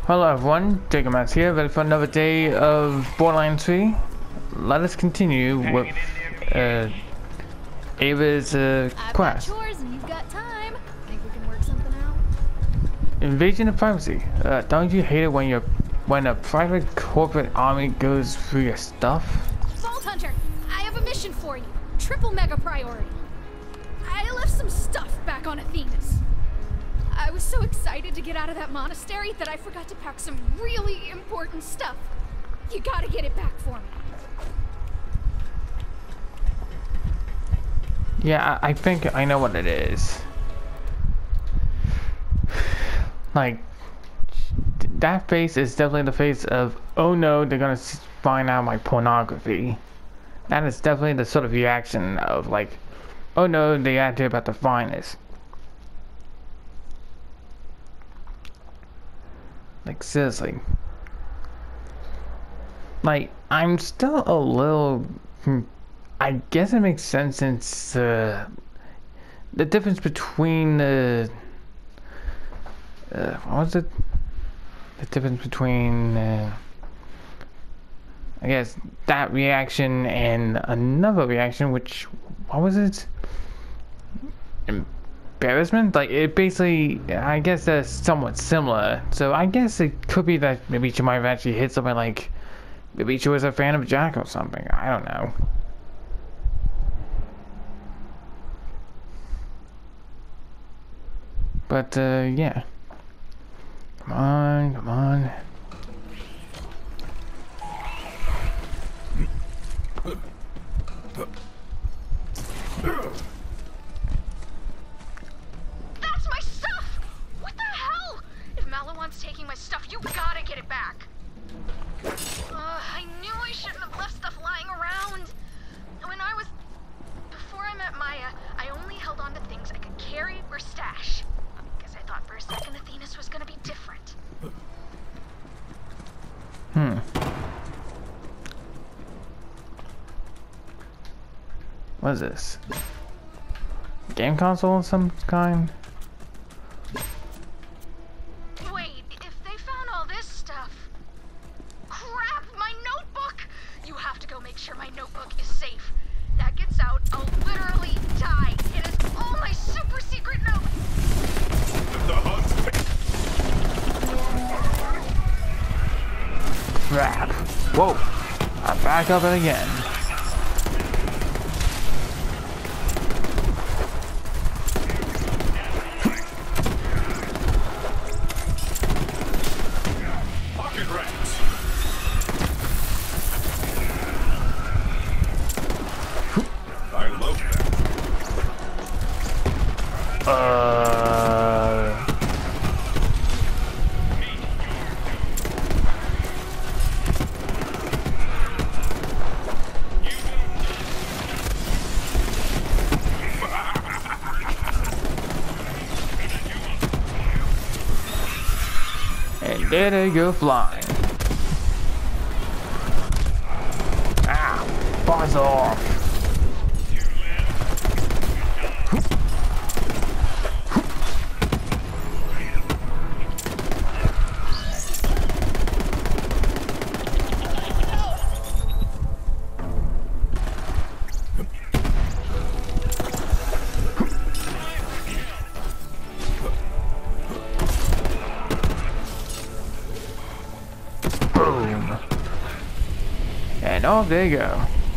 Hello everyone, Jacob here, ready for another day of Borderlands 3. Let us continue with Ava's quest. I've got chores and you've got time. Think we can work something out? Invasion of privacy. Don't you hate it when a private corporate army goes through your stuff? Vault Hunter, I have a mission for you. Triple mega priority. I left some stuff back on Athenas. I was so excited to get out of that monastery that I forgot to pack some really important stuff. You gotta get it back for me. Yeah, I think I know what it is. Like, that face is definitely the face of, oh no, they're gonna find out my pornography. That is definitely the sort of reaction of like, oh no, they acted about the finest. Like, seriously. Like, I'm still a little... I guess it makes sense since the difference between the... what was it? The difference between... I guess that reaction and another reaction, which... What was it? Embarrassment? Like, it basically, I guess that's somewhat similar. So I guess it could be that maybe she might have actually hit something like, maybe she was a fan of Jack or something. I don't know. But, yeah. Come on, come on. Taking my stuff, you gotta get it back. I knew I shouldn't have left stuff lying around. Before I met Maya, I only held on to things I could carry or stash. Guess I thought for a second Athenas was gonna be different. What is this? Game console of some kind? Crap. Whoa. I'm back up it again. Pocket rats. I love that. And there they go flying. Ah, buzz off. Boom. And off they go.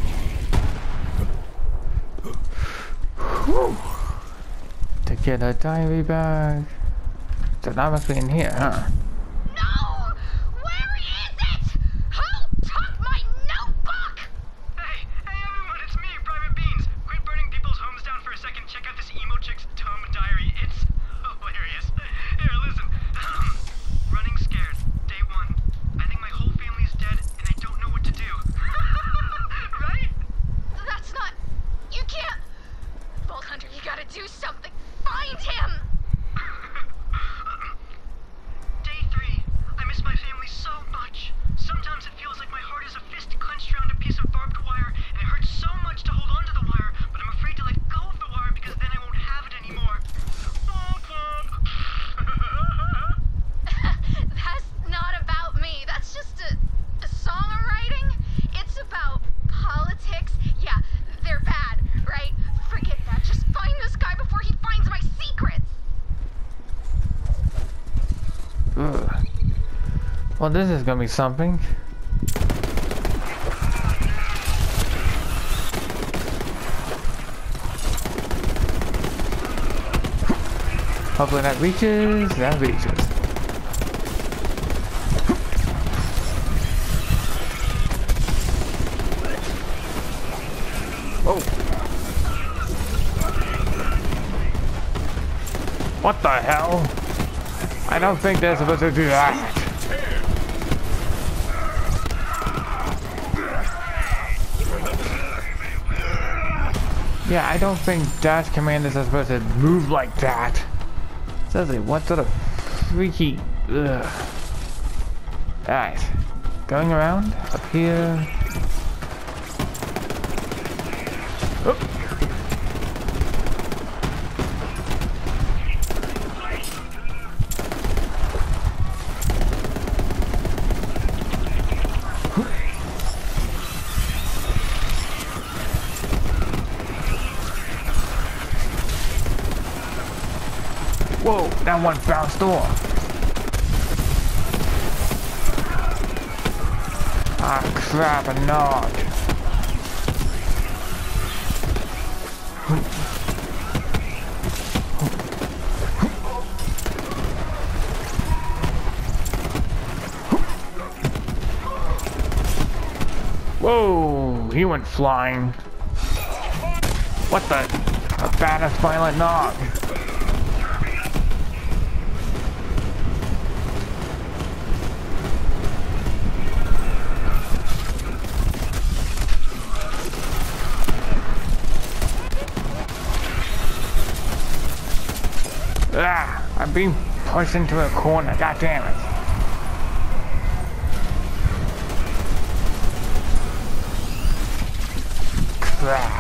Whew. To get a diary bag. So that must be in here, huh? No! Where is it? Who took my notebook? Hey everyone, it's me, Private Beans. Quit burning people's homes down for a second. Check out this emo chick's tome diary. It's hilarious. Here, listen. Running scared. Day 1. I think my whole family's dead and I don't know what to do. Right? That's not... You can't... Vault Hunter, you gotta do something. Find him! Day Ugh. Well, this is gonna be something. Hopefully that reaches. That reaches. Oh. What the hell? I don't think they're supposed to do that. Yeah, I don't think dash commanders are supposed to move like that. Seriously, what sort of freaky... Ugh. Alright. Going around, up here. Oh. Whoa, that one bounced off. Ah, crap, a nog. Whoa, he went flying. What the? A baddest violent nog. Ah, I'm being pushed into a corner, god damn it. Crap.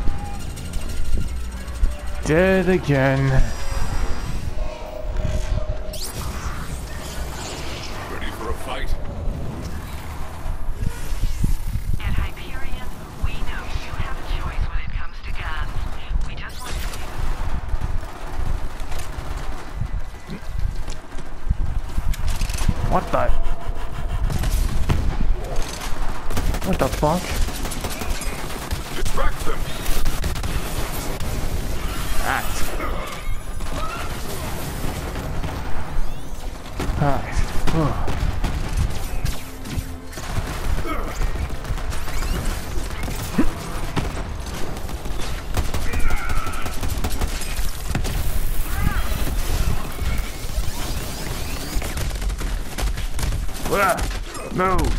Dead again. Ready for a fight? At Hyperion, we know you have a choice when it comes to guns. We just want to... What the? What the fuck? Distract them! Alright. Alright. Move.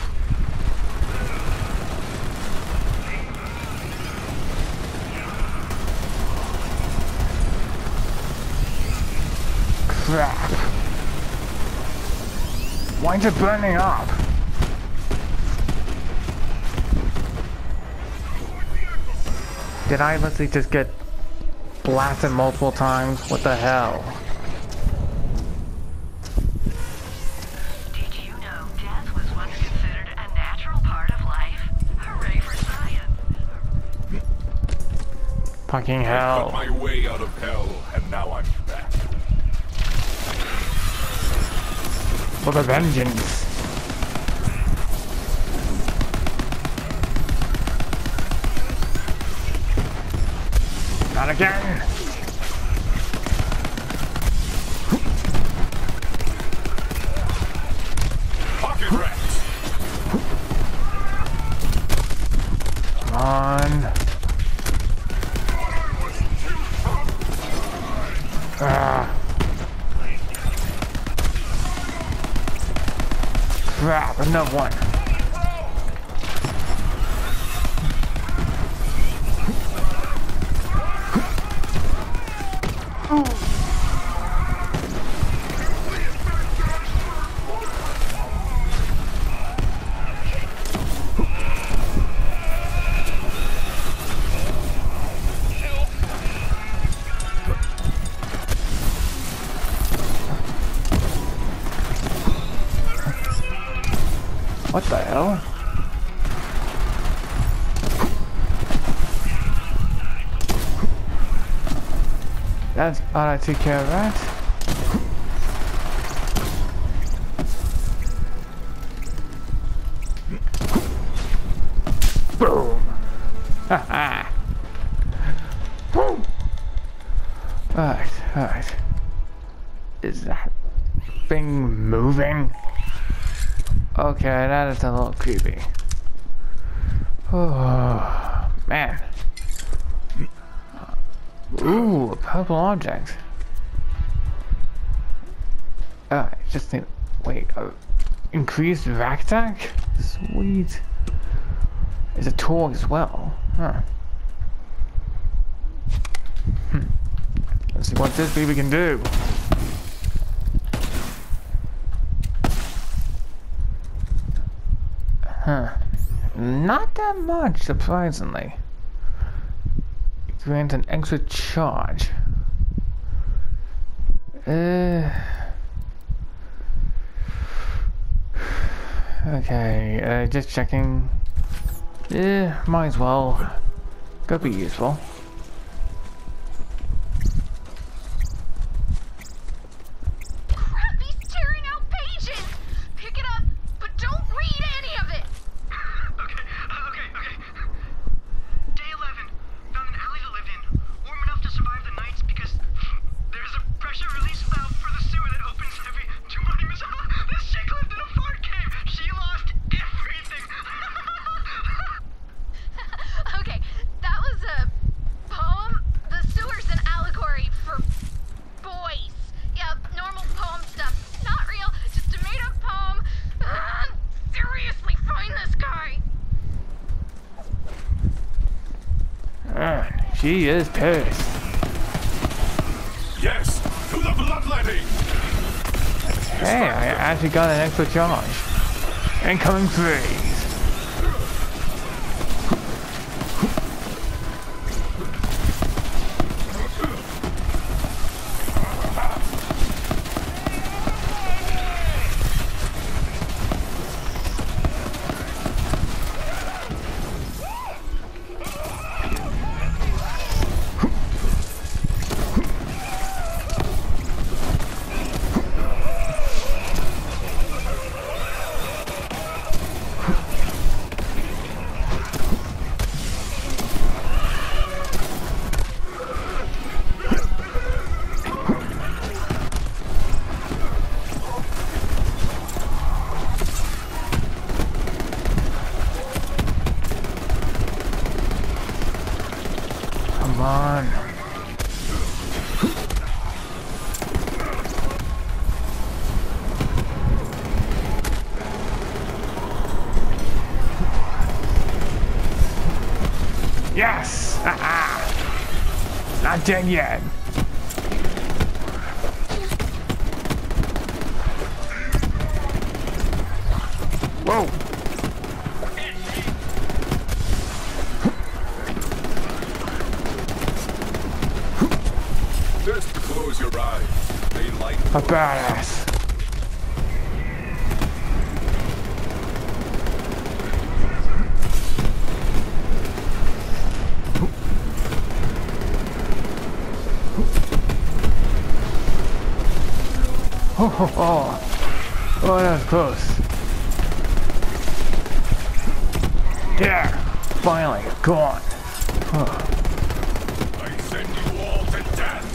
Crap. Why is it burning up? Did I literally just get blasted multiple times? What the hell? Did you know death was once considered a natural part of life? Hooray for science. Fucking Cut hell. my way out of hell, and now I'm back. For the vengeance. Not again. Pocket rats! Come on. Ah. Crap, another one. What the hell? That's all I took care of that. thing. Okay, that is a little creepy. Oh, man. Ooh, a purple object. Just need... Wait, increased rack attack? Sweet. It's a tool as well. Huh. Let's see what this baby can do. Huh. Not that much, surprisingly. It grants an extra charge. Okay, just checking. Might as well. Could be useful. Crap, he's tearing out pages! Pick it up, but don't read any of it! Okay. Day 11. Found an alley to live in. Warm enough to survive the nights because there's a pressure release valve for the sewer that opens every 20 minutes. This chick lived in a fart cave. She lost everything. Okay, that was a poem. The sewer's an allegory for boys. Yeah, normal poem stuff. Not real, just a made-up poem. Seriously, find this guy. She is pissed. Yes, to the bloodletting! Hey, I actually got an extra charge. Incoming freeze. Come on. Yes! Not dead yet. Whoa! Just close your eyes. They like A badass. Oh, that was close. There! Finally, gone. I send you all to death!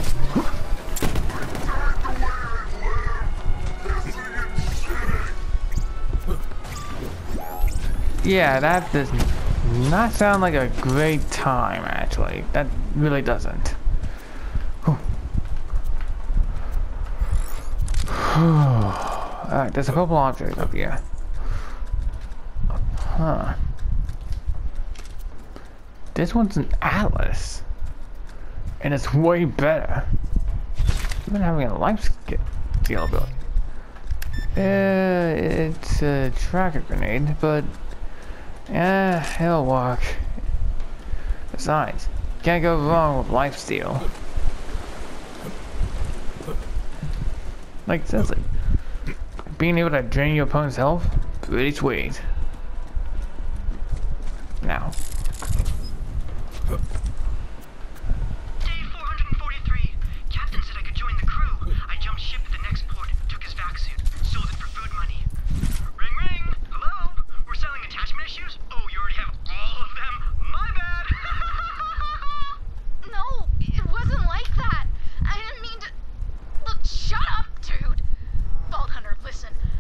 Yeah, that does not sound like a great time, actually. That really doesn't. Alright, there's a purple object up here. Huh. This one's an atlas. And it's way better. Even having a life skill ability. It's a tracker grenade, but it'll work. Besides, can't go wrong with lifesteal. Like, seriously, being able to drain your opponent's health, pretty sweet. Now. Day 443. Captain said I could join the crew. I jumped ship at the next port, took his vac suit, sold it for food money. Ring ring! Hello? We're selling attachment issues? Oh, you already have all of them? My bad! No, it wasn't like that. I didn't mean to... Look, shut up, dude. Vault Hunter, listen.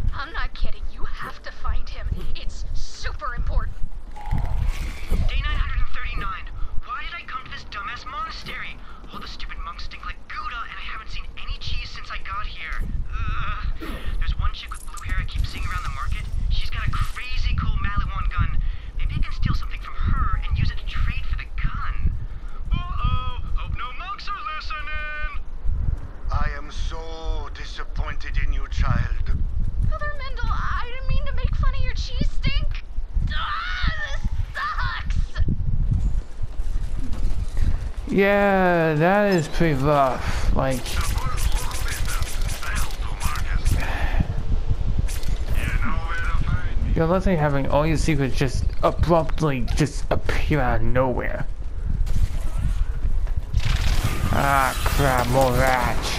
Yeah, that is pretty rough. Like, you're literally having all your secrets just abruptly just appear out of nowhere. Ah, crap, more rats.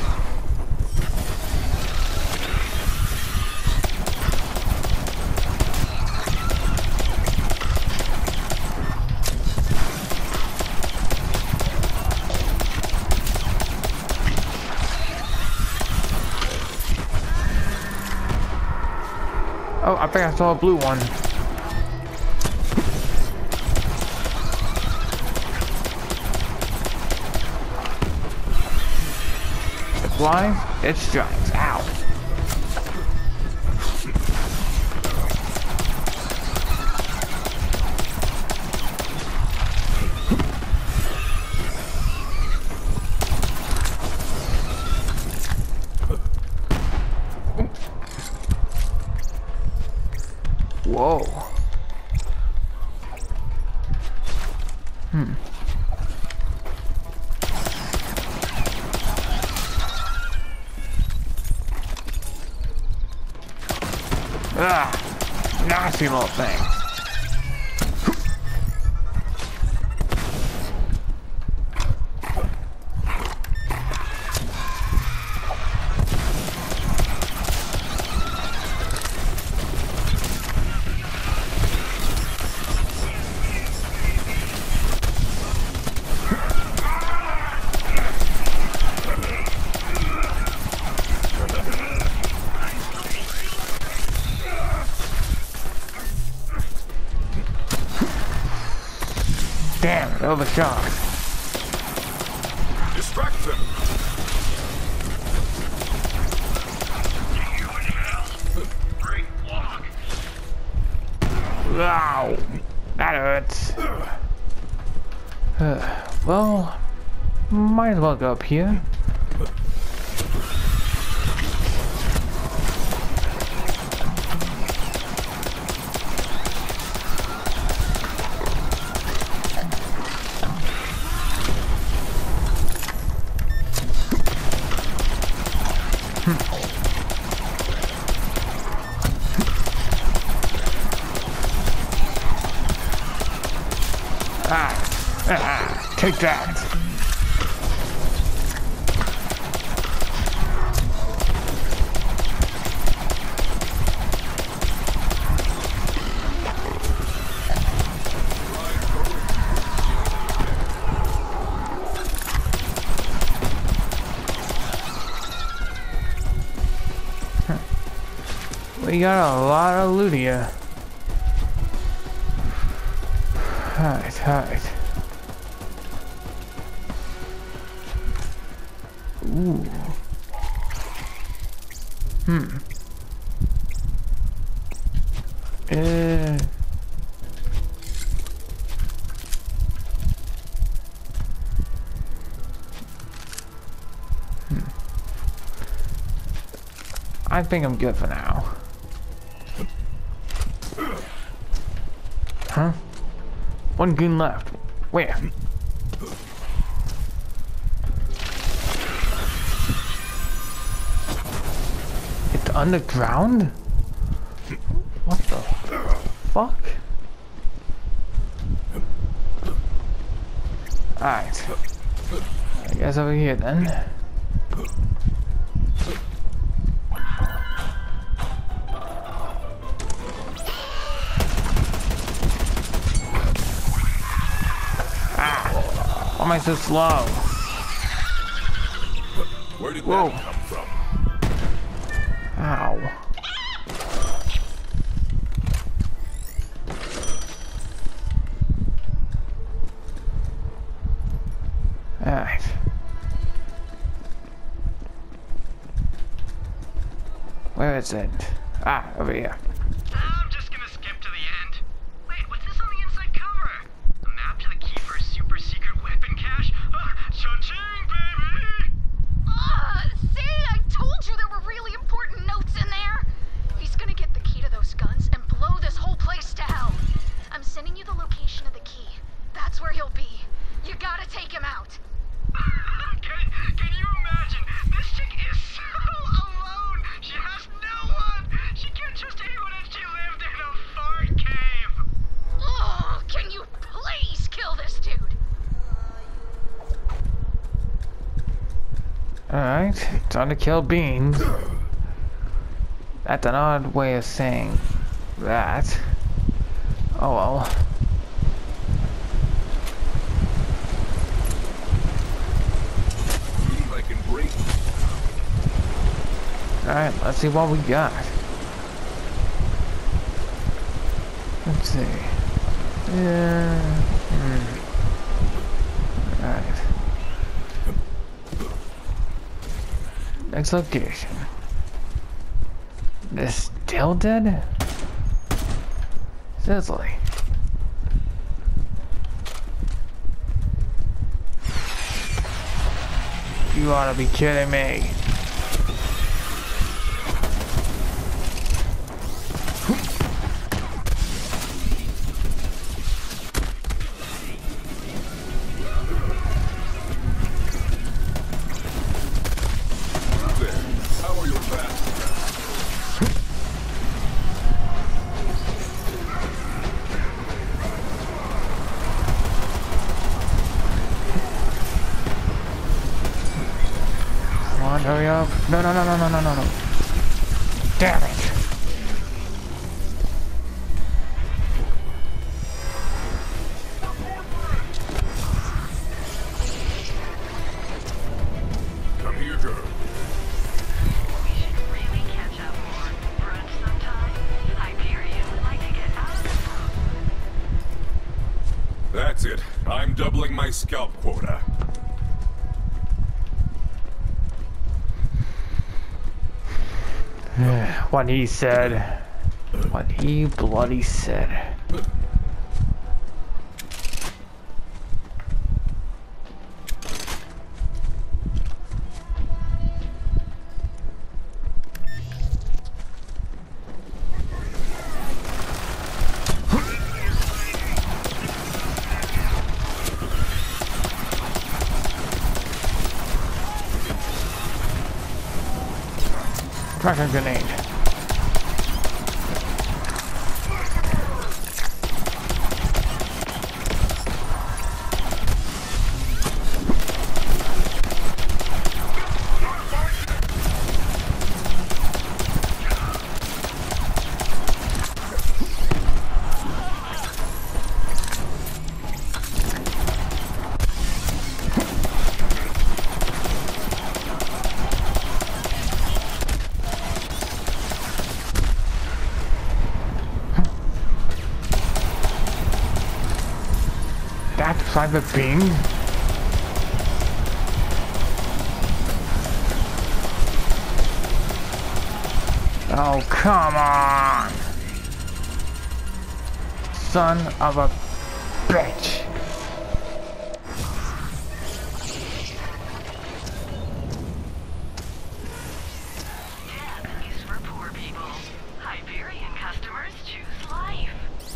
Oh, I think I saw a blue one. It's blind, it strikes. Ow. Whoa. Ah, nasty little thing. Damn, overshot. Distract them. Great walk. Wow, that hurts. Well, might as well go up here. Take that. We got a lot of loot here. Alright. Ooh. I think I'm good for now. Huh? One goon left. Where? It's underground? What the fuck? Alright. I guess over here then. Why am I so slow? Where did Whoa. that come from? Ow. Alright. Where is it? Ah, over here. I'm just gonna skip to the end. Wait, what's this on the inside cover? A map to the key for a super secret weapon cache? Cha-ching, baby! See, I told you there were really important notes in there. He's gonna get the key to those guns and blow this whole place to hell. I'm sending you the location of the key. That's where he'll be. You gotta take him out. Alright, time to kill Beans. That's an odd way of saying that. Oh well. See if I can break. Alright, let's see what we got. Let's see. Yeah. Alright. Next location. They're still dead? Seriously. You ought to be kidding me. Hurry up. No. Damn it. Come here, girl. We should really catch up more. Brunch sometime. Hyperion would like to get out of this room. That's it. I'm doubling my scalp quota. What he said. What he bloody said. Cracker grenade. That private being? Oh, come on! Son of a bitch! Death is for poor people. Hyperion customers choose life.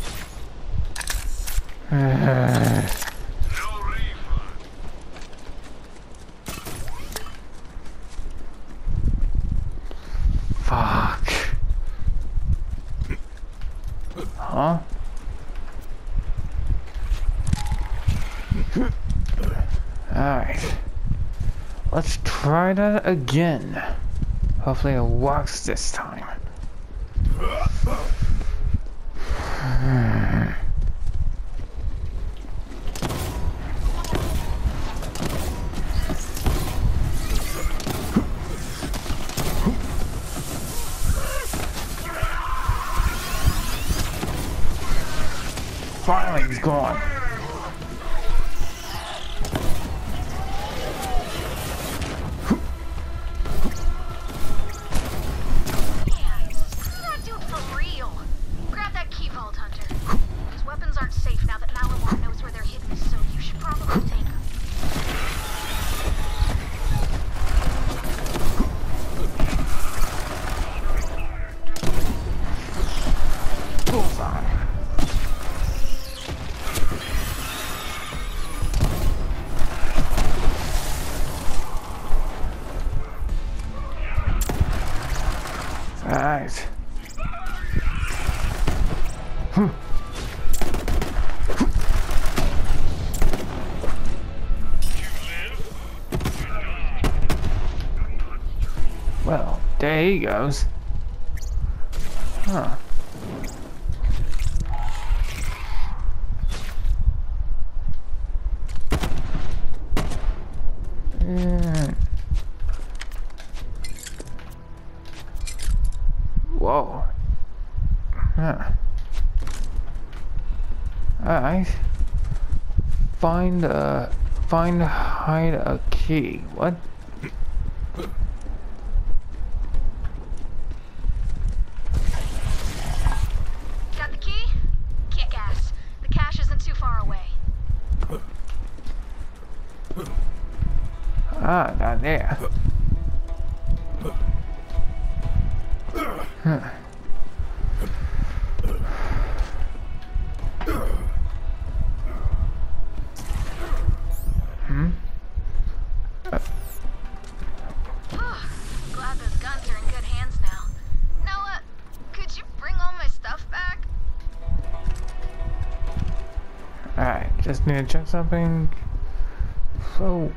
No refund. Fuck. Huh? Alright. Let's try that again. Hopefully it works this time. Finally, he's gone. Man, that dude for real. Grab that key vault, Hunter. These weapons aren't safe now that Malawar knows where they're hidden, so you should probably take them. Bullseye. Alright. he goes. Huh. Yeah. Whoa. Huh. Alright. Hide a key. What? Got the key? Kick ass. The cache isn't too far away. Ah, down there. Huh. Glad those guns are in good hands now. Noah, could you bring all my stuff back? Alright, just need to check something. So,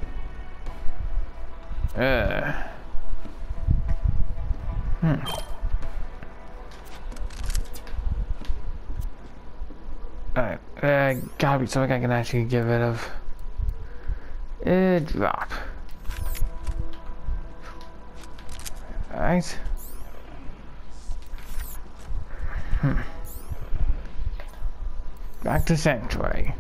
Alright, gotta be something I can actually get rid of. Drop. Alright. Back to Sanctuary.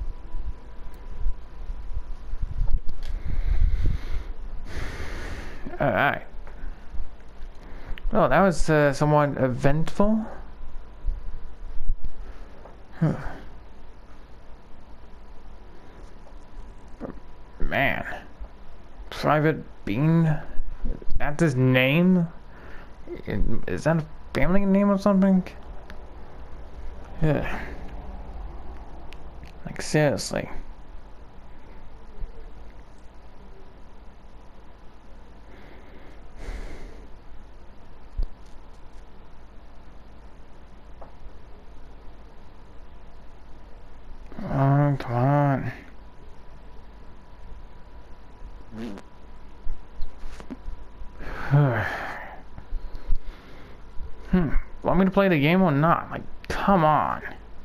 Alright. Well, that was somewhat eventful. Man. Private Bean? That's his name? Is that a family name or something? Yeah. Like, seriously. Oh, come on. Want me to play the game or not? Like, come on.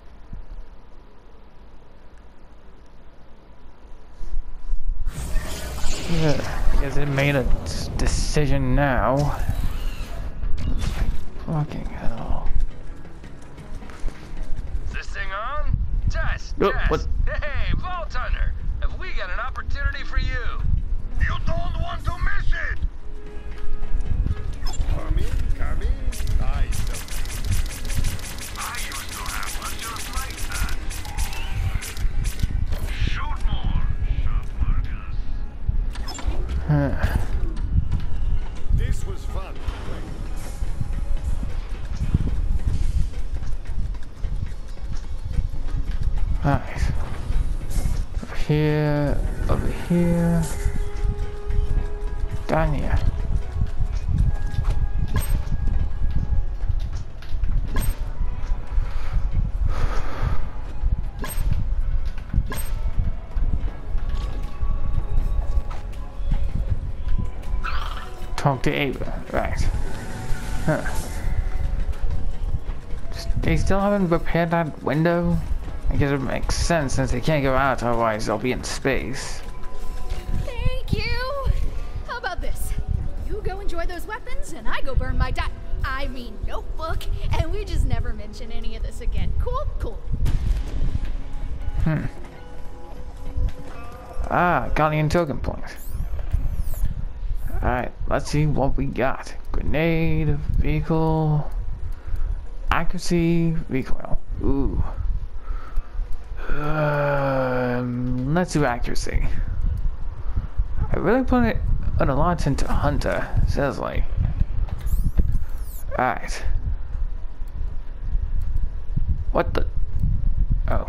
Yeah, I guess it made a decision now. Fucking hell. Is this thing on? Test, Oh, test. what? Hey, Vault Hunter, have we got an opportunity for you? You don't want to miss it! Come in. I I used to have one just like that. Shoot more, Marcus. This was fun. Nice. Over here. Down here. Talk to Ava, right. Huh. They still haven't repaired that window? I guess it makes sense since they can't go out, otherwise they'll be in space. Thank you. How about this? You go enjoy those weapons, and I go burn my notebook, and we just never mention any of this again. Cool? Cool. Ah, Guardian token points. Alright, let's see what we got. Grenade, vehicle, accuracy, recoil. Ooh. Let's do accuracy. I really put a lot into Hunter, says like. Alright. What the? Oh.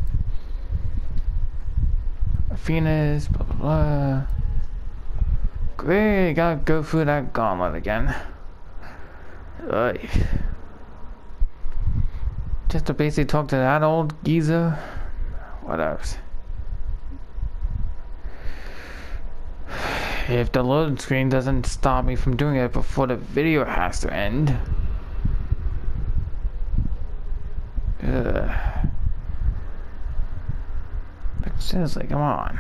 Venus, blah blah blah. Great, gotta go through that gauntlet again. Ugh. Just to basically talk to that old geezer. What else? if the loading screen doesn't stop me from doing it before the video has to end. Like, seriously, come on.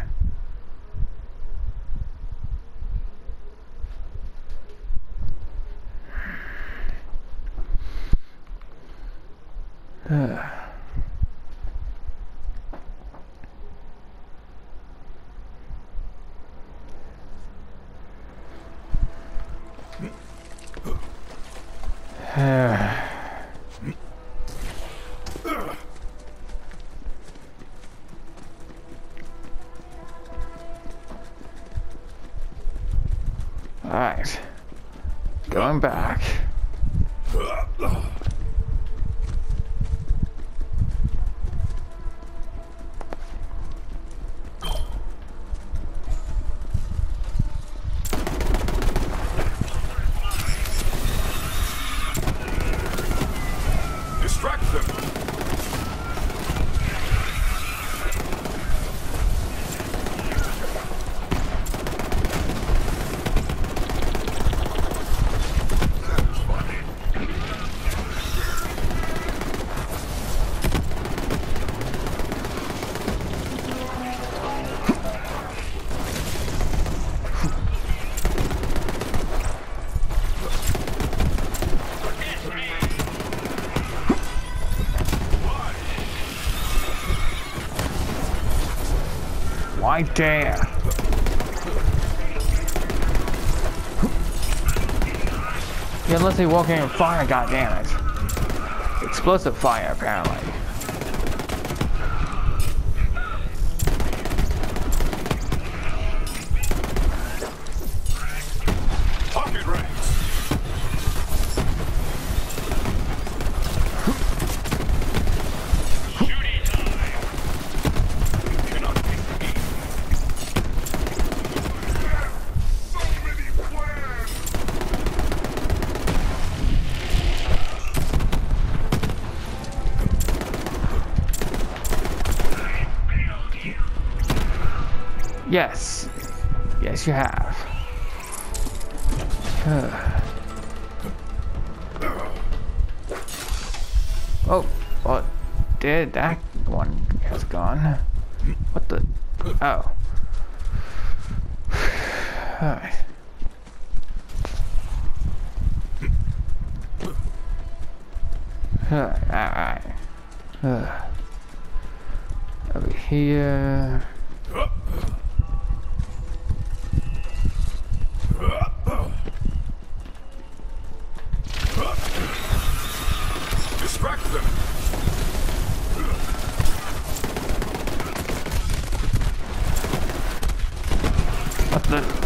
Alright. Going back. Distract them. Why dare? Yeah, unless they walk in fire, goddammit. Explosive fire, apparently. Pocket ranks. Yes. Yes, you have. Oh, well, did that one has gone? What the? Oh. Alright. Alright. Over here. Distract them. What the?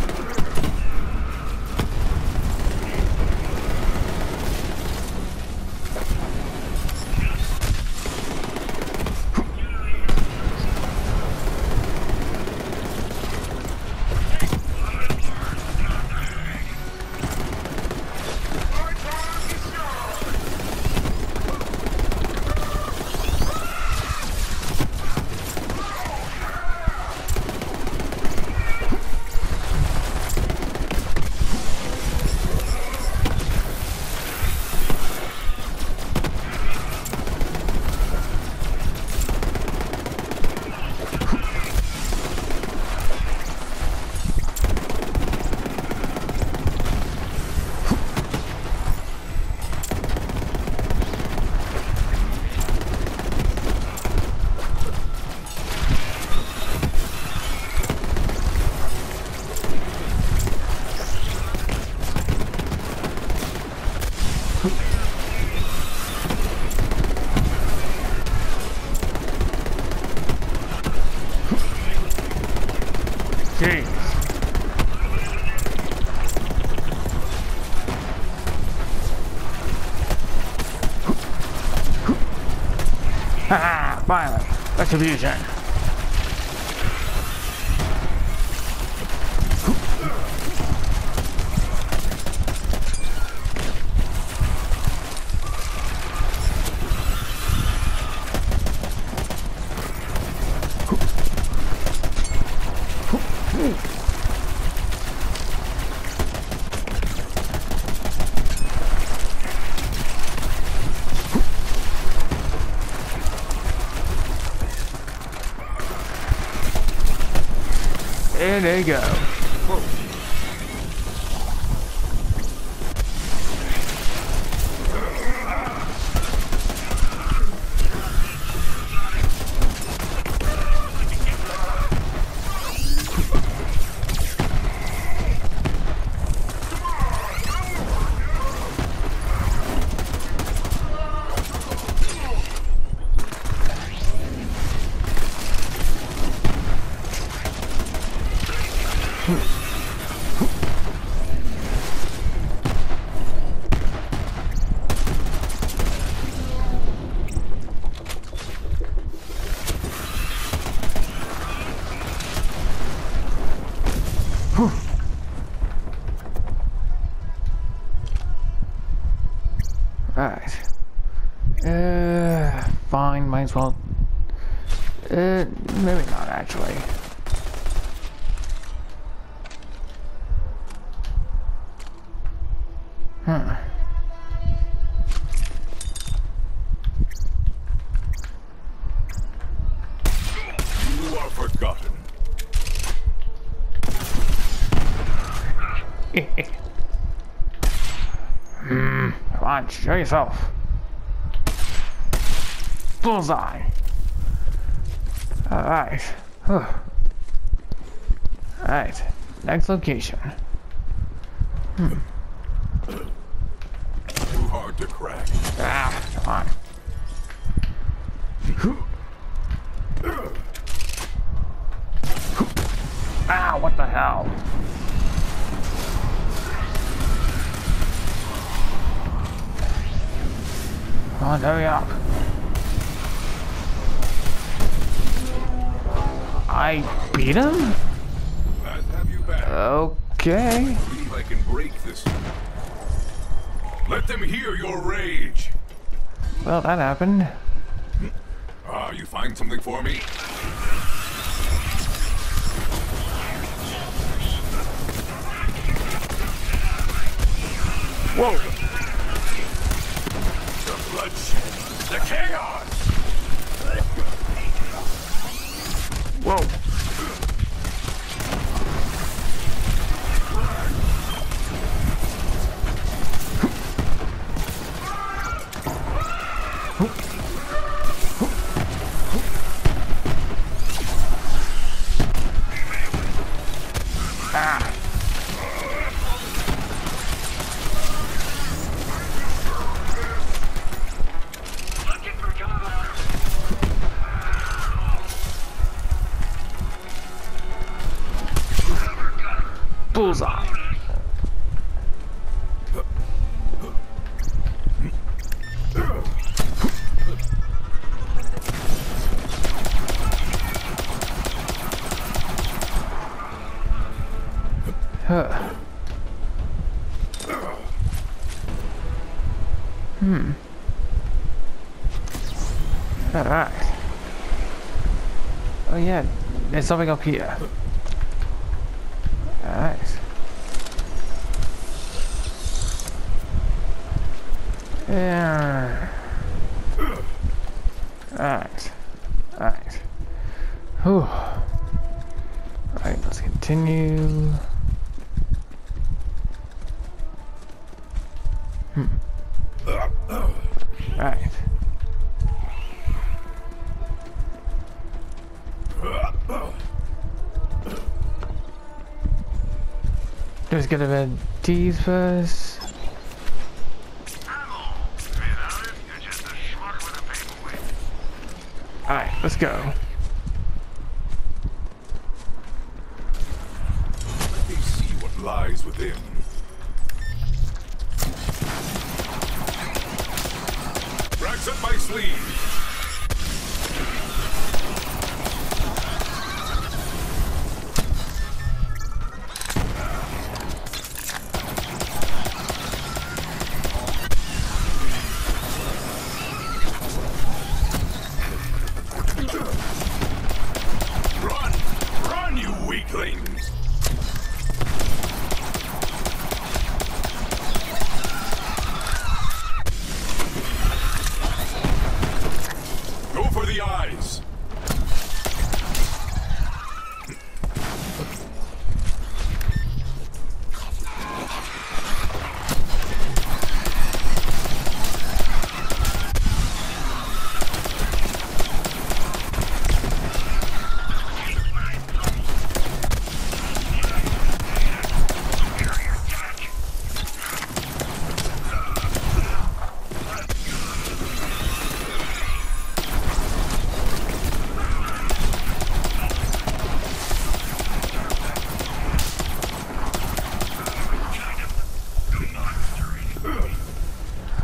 Jeez. Haha, violent retribution. And there you go. Alright. Fine, might as well. Maybe not actually. You are forgotten. Come on, show yourself. Bullseye. Alright. Alright. Next location. Too hard to crack. Ah, come on. Ah, what the hell? Come on, hurry up. I beat him? Glad to have you back. Okay. I believe I can break this. Let them hear your rage. Well, that happened. Ah, you find something for me? Whoa. The bloodshed. The chaos. Whoa. Ah. Bullseye. Huh. Alright. Oh yeah, there's something up here. Alright. Yeah. Alright. Alright. Whew. Alright, let's continue. Alright. Let's get a bit of these first. Alright, let's go. Let me see what lies within. Racks up my sleeve. Run, you weaklings!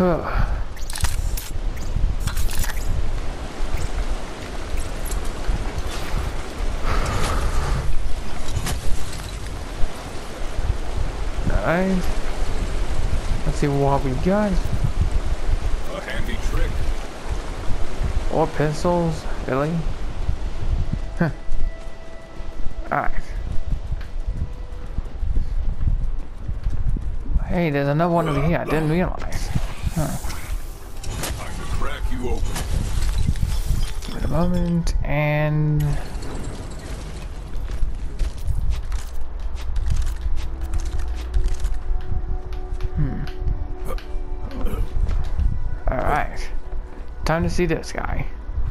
Alright. Let's see what we got. A handy trick. Or pistols, really? Huh. Alright. Hey, there's another one over here. I didn't realize. Huh. Time to crack you open. Wait a moment, and... Alright. Time to see this guy.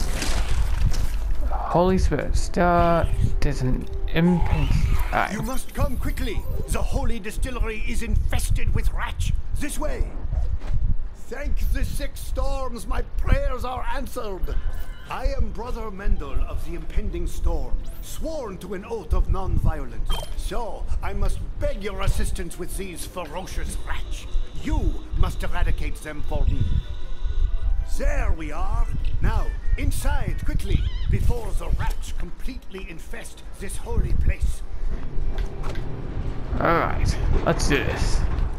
Holy Spirit. There's an impinge. Alright. You must come quickly. The holy distillery is infested with rats. This way. Thank the six storms, my prayers are answered. I am Brother Mendel of the impending storm, sworn to an oath of non-violence. So, I must beg your assistance with these ferocious rats. You must eradicate them for me. There we are. Now, inside, quickly, before the rats completely infest this holy place. Alright, let's do this.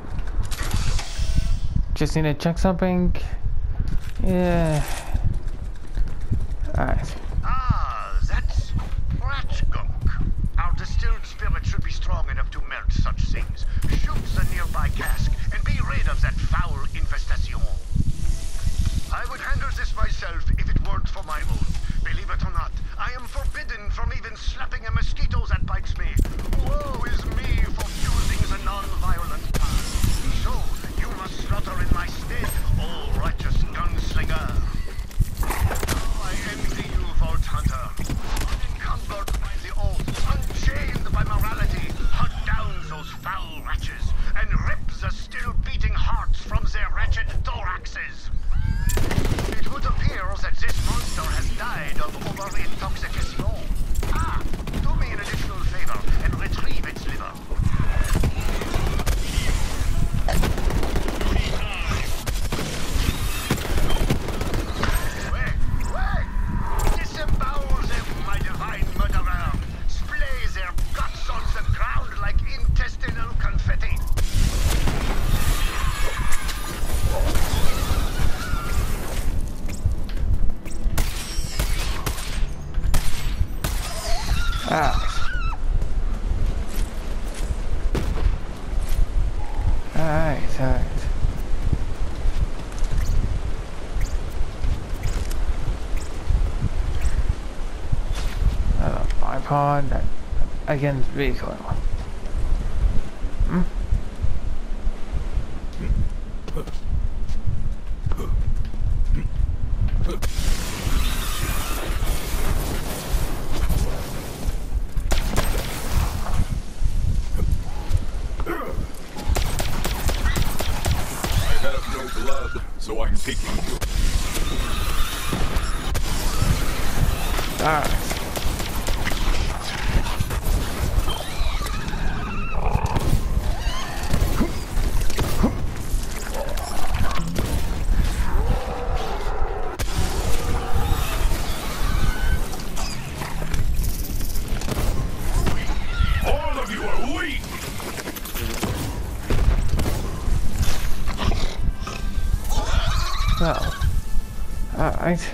Just need to check something. Yeah. Alright. Ah, that's rat gunk. Our distilled spirit should be strong enough to melt such things. Shoot the nearby cask and be rid of that foul infestation. I would handle this myself if it weren't for my oath. Believe it or not, I am forbidden from even slapping a mosquito that bites me. Woe is me for choosing the non-violent path. So, you must slaughter in my stead, O righteous gunslinger. Oh, I envy you, Vault Hunter. Unencumbered by the oath, unchained by morality, hunt down those foul wretches and rip the still beating hearts from their wretched thoraxes. It would appear that this monster has died of over-intoxication. Ah, do me an additional favor and retrieve its liver. Wait! Disembowel them, my divine murderer! Splay their guts on the ground like intestinal confetti! Alright. Bipod that against vehicle. So I'm taking you. Alright. All of you are weak! Well, alright.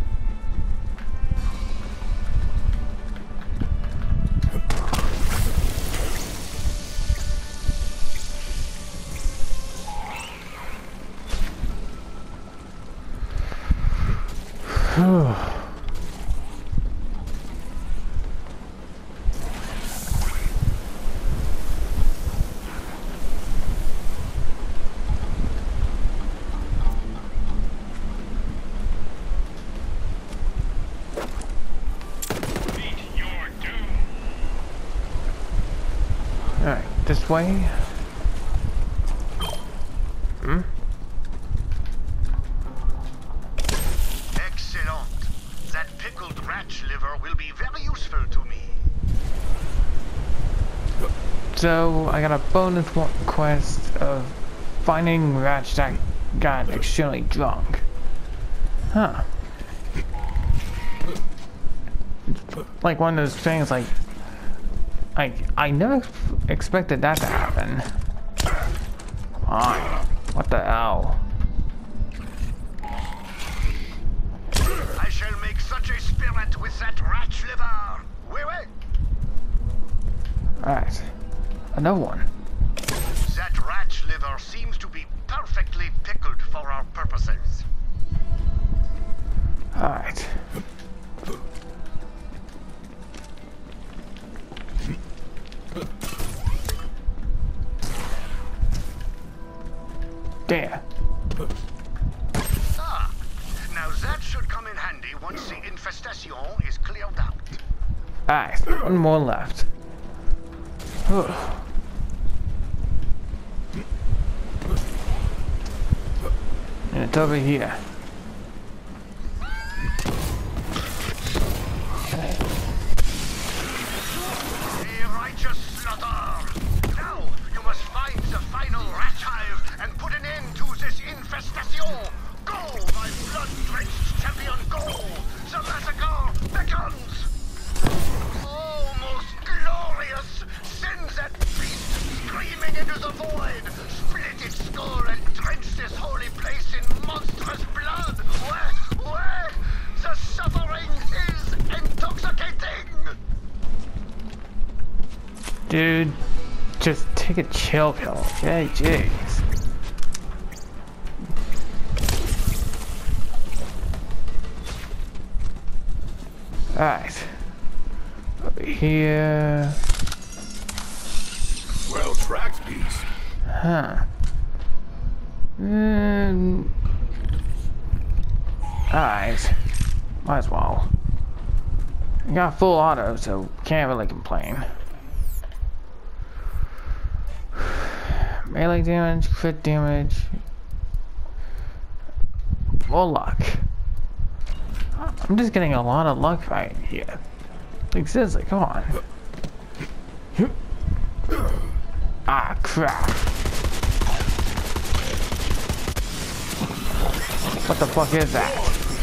Alright, this way. Excellent. That pickled rat liver will be very useful to me. So I got a bonus quest of finding Ratch got extremely drunk. Huh. Like one of those things, like I never expected that to happen. Fine. What the hell? I shall make such a spirit with that rat liver. Oui, oui. Alright. Another one. That rat liver seems to be perfectly pickled for our purposes. Alright. There. Ah, now that should come in handy once the infestation is cleared out. Alright, one more left. Ugh. And it's over here. A righteous slaughter! Now you must find the final rat hive and put an end to this infestation! Go, my blood-drenched champion, go! The massacre beckons! Oh, most glorious! Send that beast screaming into the void! Split its skull and drench this holy place in monstrous blood! Where? The suffering is intoxicating! Dude, just take a chill pill. Okay, jeez. Alright. Over here. Well tracked, beast. Huh. Alright. Might as well. I got full auto, so can't really complain. Melee damage, crit damage. More luck. I'm just getting a lot of luck right here. Like seriously, come on. Ah, crap. What the fuck is that?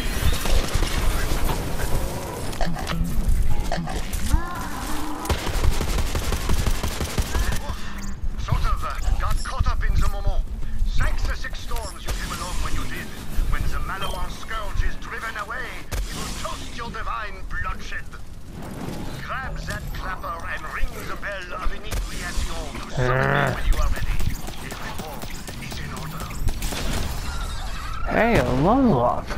Got caught up in the moment. Thanks the 6 storms you came along when you did. When the Maliwan scourge is driven away, we will toast your divine bloodshed. Grab that clapper and ring the bell of inebriation to summon me when you are ready. A reward is in order. Hey, a level up.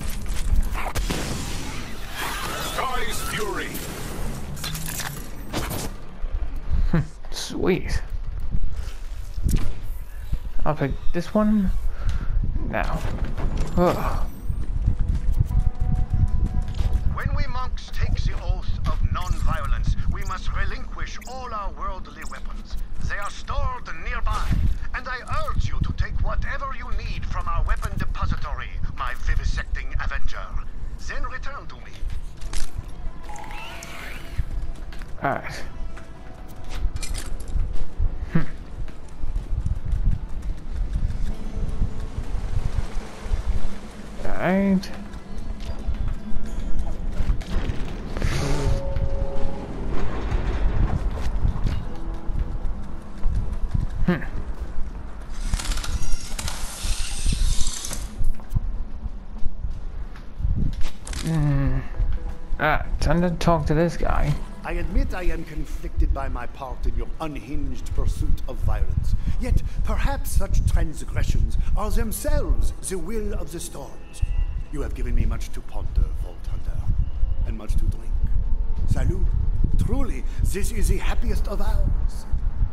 Sky's fury. Sweet. I'll pick this one now. Ugh. When we monks take the oath of non-violence, we must relinquish all our worldly weapons. They are stored nearby, and I urge you to take whatever you need from our weapon depository, my vivisecting avenger. Then return to me. Alright. Alright. Time to talk to this guy. I admit I am conflicted by my part in your unhinged pursuit of violence. Yet, perhaps such transgressions are themselves the will of the storms. You have given me much to ponder, Vault Hunter, and much to drink. Salut. Truly, this is the happiest of hours.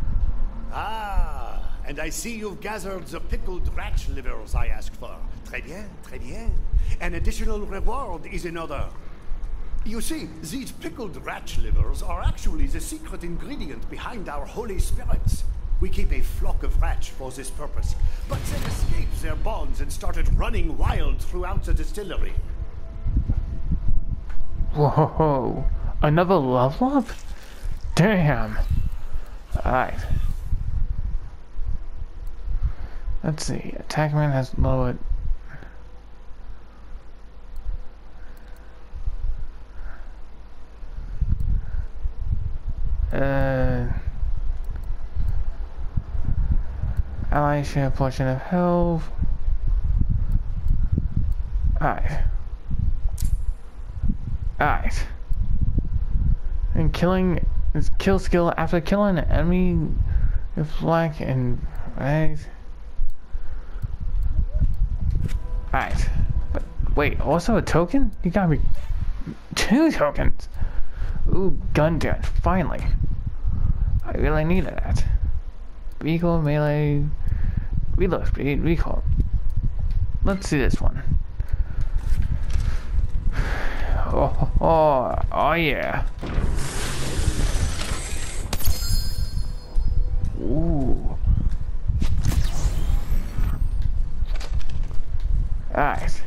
Ah, and I see you've gathered the pickled rat livers I asked for. Très bien, très bien. An additional reward is in order. You see, these pickled rat livers are actually the secret ingredient behind our holy spirits. We keep a flock of rats for this purpose, but they escaped their bonds and started running wild throughout the distillery. Whoa, another level up? Damn. Alright. Let's see. Attackman has lowered. Ally share a portion of health. Alright. Alright. And killing is kill skill after killing an enemy with black and right. Alright. But wait, also a token? You got me 2 tokens. Ooh, gun jet, finally. I really needed that. Vehicle, melee, reload speed, recall. Let's see this one. Oh yeah. Ooh. Alright.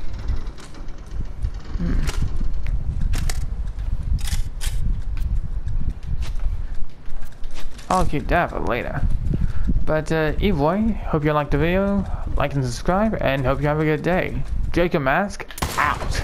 I'll keep that for later. But either way, hope you liked the video, like and subscribe, and hope you have a good day. Jacob Mask, out.